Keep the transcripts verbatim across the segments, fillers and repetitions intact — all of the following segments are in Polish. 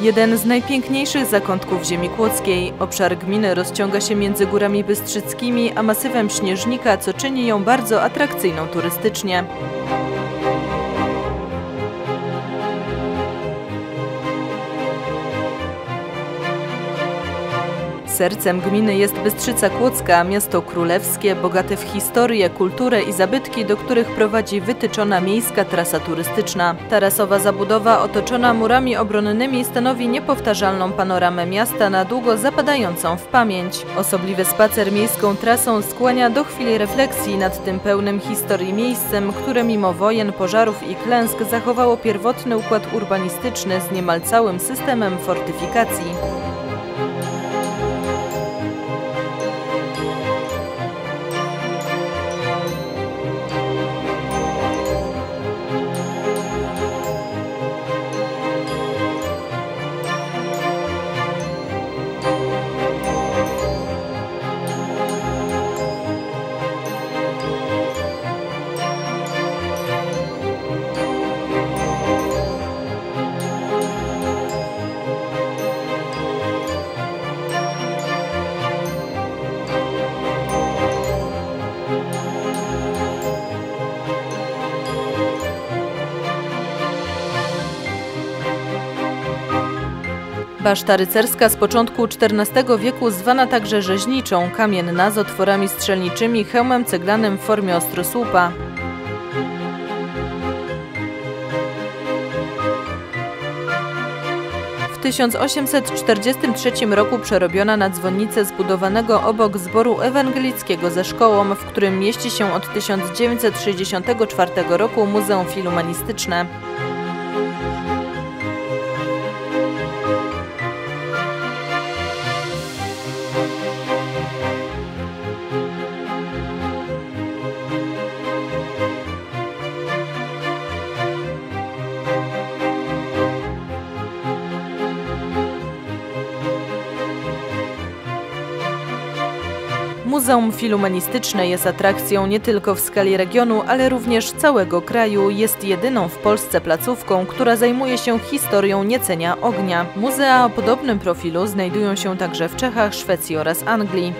Jeden z najpiękniejszych zakątków ziemi kłodzkiej. Obszar gminy rozciąga się między Górami Bystrzyckimi a masywem Śnieżnika, co czyni ją bardzo atrakcyjną turystycznie. Sercem gminy jest Bystrzyca Kłodzka, miasto królewskie, bogate w historię, kulturę i zabytki, do których prowadzi wytyczona miejska trasa turystyczna. Tarasowa zabudowa otoczona murami obronnymi stanowi niepowtarzalną panoramę miasta na długo zapadającą w pamięć. Osobliwy spacer miejską trasą skłania do chwili refleksji nad tym pełnym historii miejscem, które mimo wojen, pożarów i klęsk zachowało pierwotny układ urbanistyczny z niemal całym systemem fortyfikacji. Baszta rycerska z początku czternastego wieku, zwana także rzeźniczą, kamienna z otworami strzelniczymi, hełmem ceglanym w formie ostrosłupa. W tysiąc osiemset czterdziestym trzecim roku przerobiona na dzwonnicę zbudowanego obok zboru ewangelickiego ze szkołą, w którym mieści się od tysiąc dziewięćset sześćdziesiątego czwartego roku Muzeum Filumanistyczne. Muzeum Filumanistyczne jest atrakcją nie tylko w skali regionu, ale również całego kraju. Jest jedyną w Polsce placówką, która zajmuje się historią niecenia ognia. Muzea o podobnym profilu znajdują się także w Czechach, Szwecji oraz Anglii.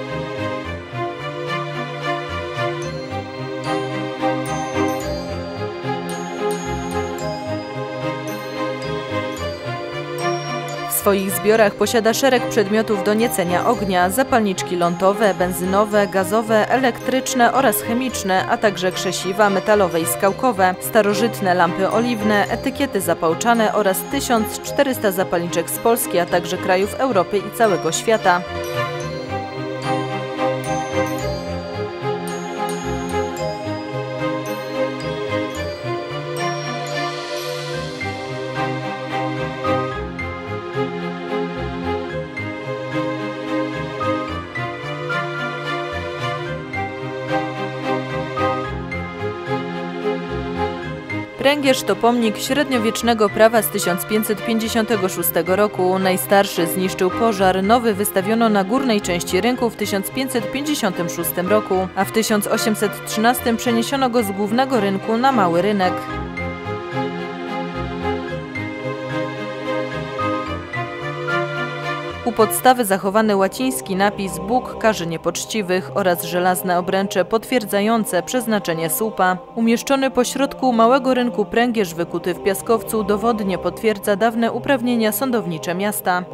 W swoich zbiorach posiada szereg przedmiotów do niecenia ognia, zapalniczki lądowe, benzynowe, gazowe, elektryczne oraz chemiczne, a także krzesiwa metalowe i skałkowe, starożytne lampy oliwne, etykiety zapałczane oraz tysiąc czterysta zapalniczek z Polski, a także krajów Europy i całego świata. Pręgierz to pomnik średniowiecznego prawa z tysiąc pięćset pięćdziesiątego szóstego roku. Najstarszy zniszczył pożar, nowy wystawiono na górnej części rynku w tysiąc pięćset pięćdziesiątym szóstym roku, a w tysiąc osiemset trzynastym przeniesiono go z głównego rynku na mały rynek. U podstawy zachowany łaciński napis „Bóg karzy niepoczciwych” oraz żelazne obręcze potwierdzające przeznaczenie słupa. Umieszczony pośrodku małego rynku pręgierz wykuty w piaskowcu dowodnie potwierdza dawne uprawnienia sądownicze miasta.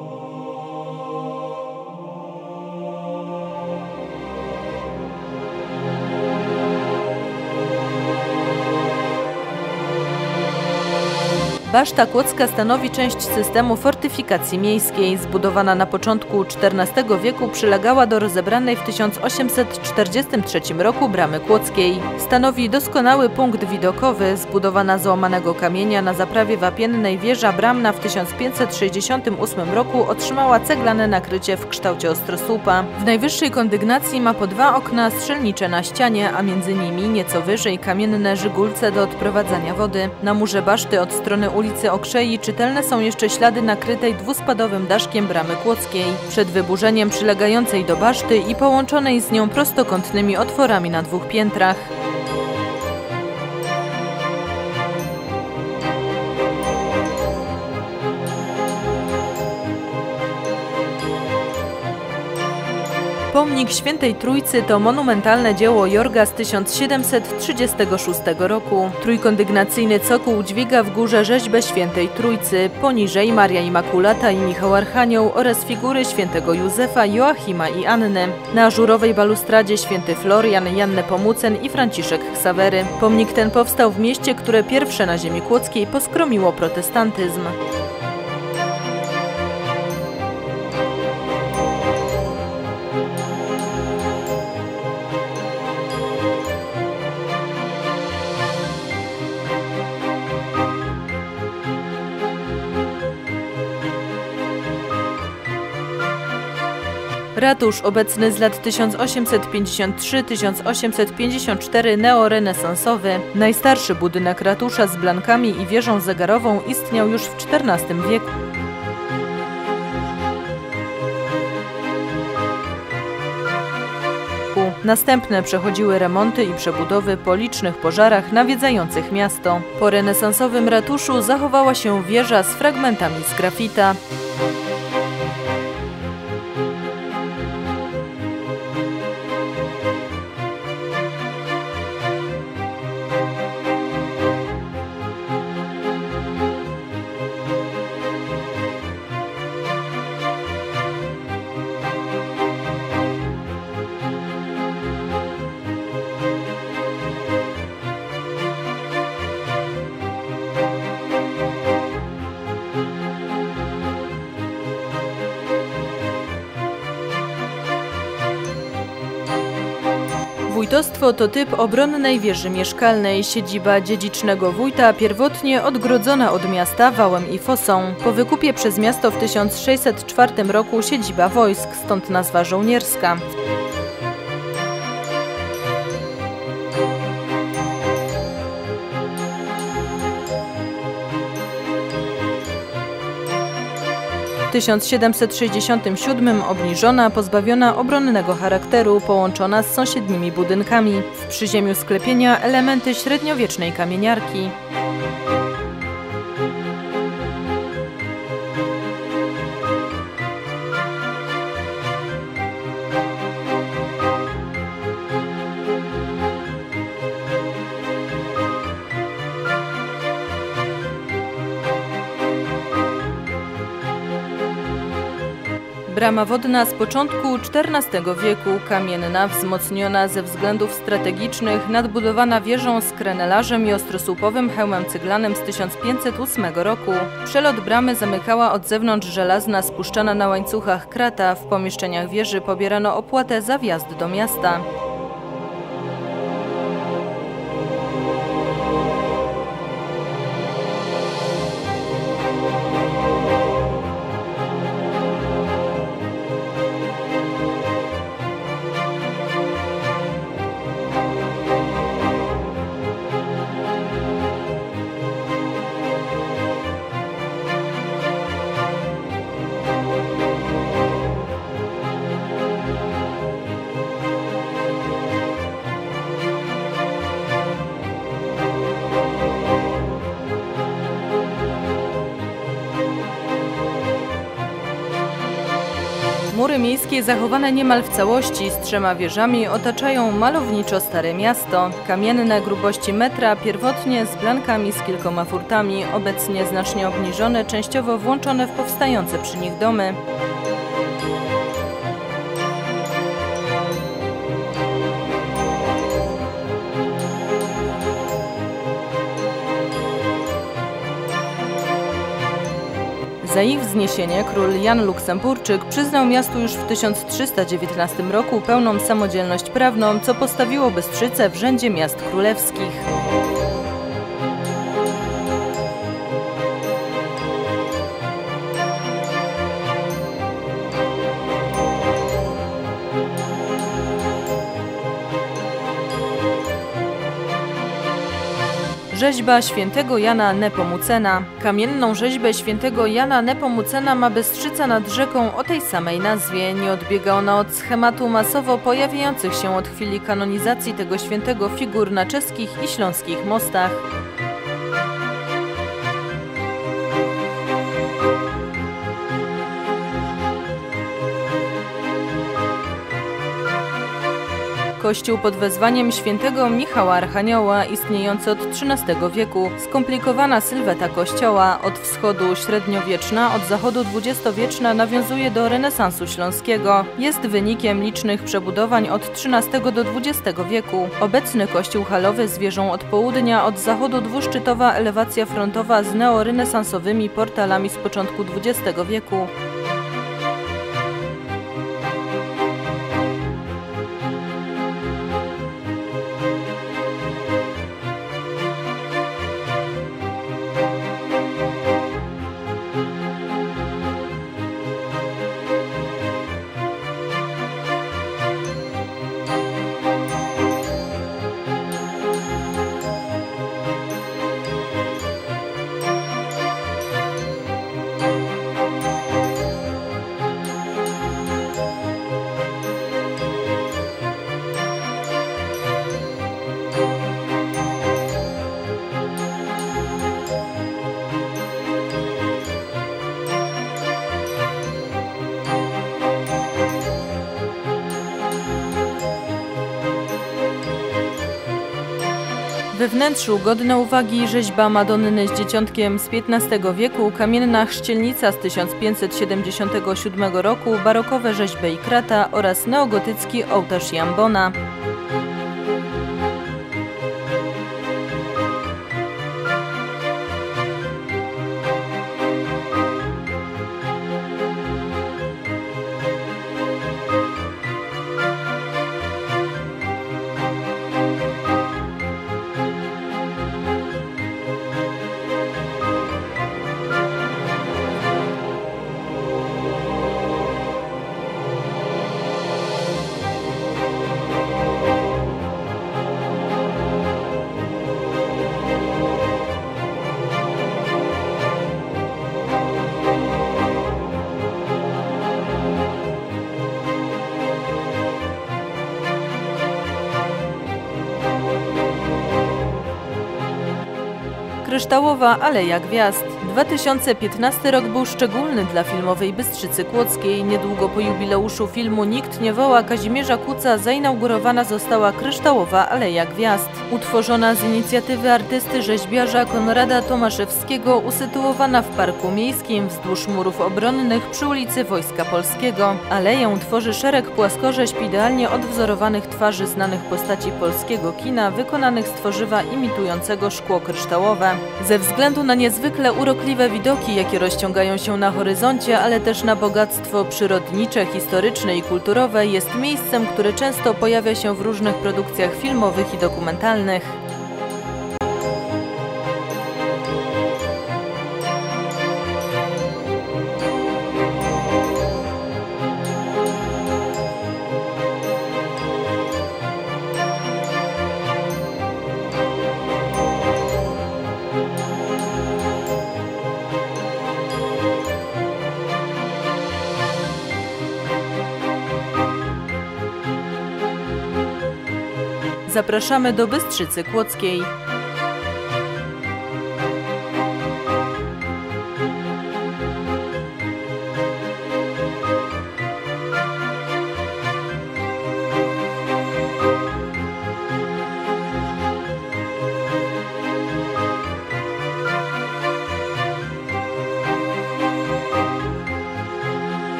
Baszta Kłodzka stanowi część systemu fortyfikacji miejskiej. Zbudowana na początku czternastego wieku, przylegała do rozebranej w tysiąc osiemset czterdziestym trzecim roku Bramy Kłodzkiej. Stanowi doskonały punkt widokowy. Zbudowana z łamanego kamienia na zaprawie wapiennej wieża bramna w tysiąc pięćset sześćdziesiątym ósmym roku otrzymała ceglane nakrycie w kształcie ostrosłupa. W najwyższej kondygnacji ma po dwa okna strzelnicze na ścianie, a między nimi nieco wyżej kamienne żygulce do odprowadzania wody. Na murze baszty od strony ulicy Okrzei czytelne są jeszcze ślady nakrytej dwuspadowym daszkiem Bramy Kłodzkiej, przed wyburzeniem przylegającej do baszty i połączonej z nią prostokątnymi otworami na dwóch piętrach. Pomnik Świętej Trójcy to monumentalne dzieło Jorga z tysiąc siedemset trzydziestego szóstego roku. Trójkondygnacyjny cokół dźwiga w górze rzeźbę Świętej Trójcy, poniżej Maria Immaculata i Michał Archanioł oraz figury świętego Józefa, Joachima i Anny. Na ażurowej balustradzie święty Florian, Jan Nepomucen i Franciszek Ksawery. Pomnik ten powstał w mieście, które pierwsze na ziemi kłodzkiej poskromiło protestantyzm. Ratusz, obecny z lat tysiąc osiemset pięćdziesiąt trzy do tysiąc osiemset pięćdziesiąt cztery, neorenesansowy. Najstarszy budynek ratusza z blankami i wieżą zegarową istniał już w czternastym wieku. Następne przechodziły remonty i przebudowy po licznych pożarach nawiedzających miasto. Po renesansowym ratuszu zachowała się wieża z fragmentami z grafita. Wójtostwo to typ obronnej wieży mieszkalnej, siedziba dziedzicznego wójta, pierwotnie odgrodzona od miasta wałem i fosą. Po wykupie przez miasto w tysiąc sześćset czwartym roku siedziba wojsk, stąd nazwa żołnierska. W tysiąc siedemset sześćdziesiątym siódmym obniżona, pozbawiona obronnego charakteru, połączona z sąsiednimi budynkami. W przyziemiu sklepienia elementy średniowiecznej kamieniarki. Brama wodna z początku czternastego wieku, kamienna, wzmocniona ze względów strategicznych, nadbudowana wieżą z krenelarzem i ostrosłupowym hełmem cyglanym z tysiąc pięćset ósmego roku. Przelot bramy zamykała od zewnątrz żelazna, spuszczana na łańcuchach krata. W pomieszczeniach wieży pobierano opłatę za wjazd do miasta. Mury miejskie zachowane niemal w całości z trzema wieżami otaczają malowniczo Stare Miasto. Kamienne grubości metra, pierwotnie z blankami z kilkoma furtami, obecnie znacznie obniżone, częściowo włączone w powstające przy nich domy. Za ich wzniesienie król Jan Luksemburczyk przyznał miastu już w tysiąc trzysta dziewiętnastym roku pełną samodzielność prawną, co postawiło Bystrzycę w rzędzie miast królewskich. Rzeźba świętego Jana Nepomucena. Kamienną rzeźbę świętego Jana Nepomucena ma Bystrzyca nad rzeką o tej samej nazwie. Nie odbiega ona od schematu masowo pojawiających się od chwili kanonizacji tego świętego figur na czeskich i śląskich mostach. kościół pod wezwaniem świętego Michała Archanioła istniejący od trzynastego wieku. Skomplikowana sylweta kościoła, od wschodu średniowieczna, od zachodu dwudziestowieczna, nawiązuje do renesansu śląskiego. Jest wynikiem licznych przebudowań od trzynastego do dwudziestego wieku. Obecny kościół halowy z wieżą od południa, od zachodu dwuszczytowa elewacja frontowa z neorenesansowymi portalami z początku dwudziestego wieku. We wnętrzu godna uwagi rzeźba Madonny z Dzieciątkiem z piętnastego wieku, kamienna chrzcielnica z tysiąc pięćset siedemdziesiątego siódmego roku, barokowe rzeźby i krata oraz neogotycki ołtarz Jambona. Kryształowa Aleja Gwiazd. dwa tysiące piętnasty rok był szczególny dla filmowej Bystrzycy Kłodzkiej. Niedługo po jubileuszu filmu Nikt nie woła Kazimierza Kuca zainaugurowana została Kryształowa Aleja Gwiazd. Utworzona z inicjatywy artysty rzeźbiarza Konrada Tomaszewskiego, usytuowana w Parku Miejskim wzdłuż murów obronnych przy ulicy Wojska Polskiego. Aleję tworzy szereg płaskorzeźb idealnie odwzorowanych twarzy znanych postaci polskiego kina, wykonanych z tworzywa imitującego szkło kryształowe. Ze względu na niezwykle urokliwe widoki, jakie rozciągają się na horyzoncie, ale też na bogactwo przyrodnicze, historyczne i kulturowe, jest miejscem, które często pojawia się w różnych produkcjach filmowych i dokumentalnych. Zapraszamy do Bystrzycy Kłodzkiej.